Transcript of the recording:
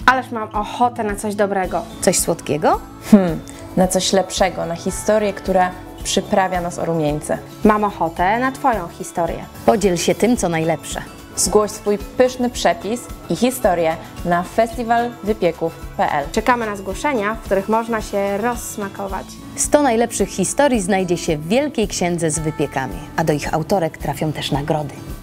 Ależ mam ochotę na coś dobrego. Coś słodkiego? Na coś lepszego, na historię, która przyprawia nas o rumieńce. Mam ochotę na Twoją historię. Podziel się tym, co najlepsze. Zgłoś swój pyszny przepis i historię na festiwalwypieków.pl. Czekamy na zgłoszenia, w których można się rozsmakować. 100 najlepszych historii znajdzie się w Wielkiej Księdze z wypiekami, a do ich autorek trafią też nagrody.